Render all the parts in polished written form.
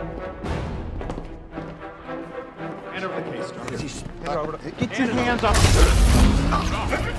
Hand over the case, Doctor. Get your hands up.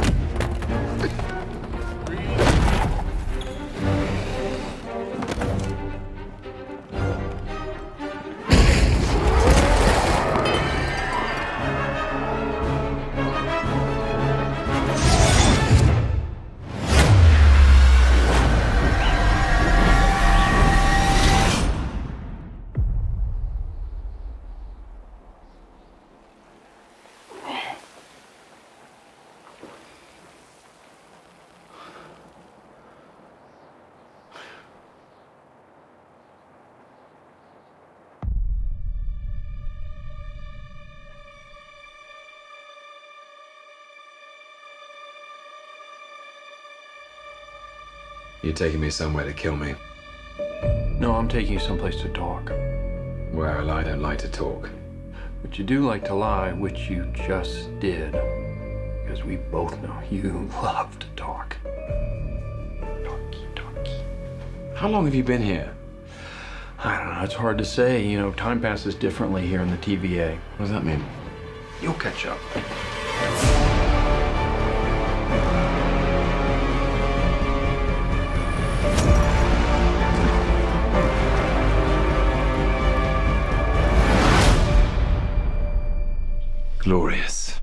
You're taking me somewhere to kill me. No, I'm taking you someplace to talk. Well, I don't like to talk. But you do like to lie, which you just did. Because we both know you love to talk. Talky. How long have you been here? I don't know, it's hard to say. You know, time passes differently here in the TVA. What does that mean? You'll catch up. Glorious.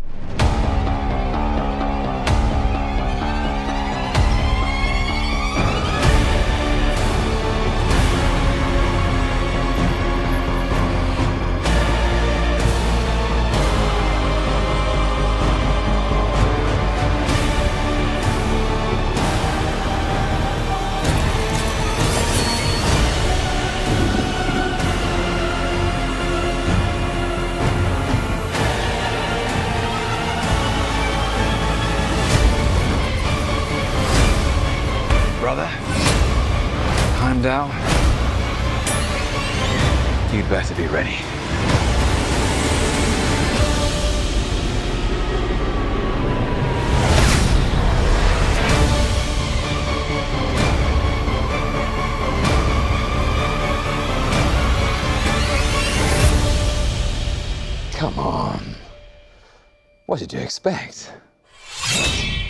Brother, Heimdall, you'd better be ready. Come on. What did you expect?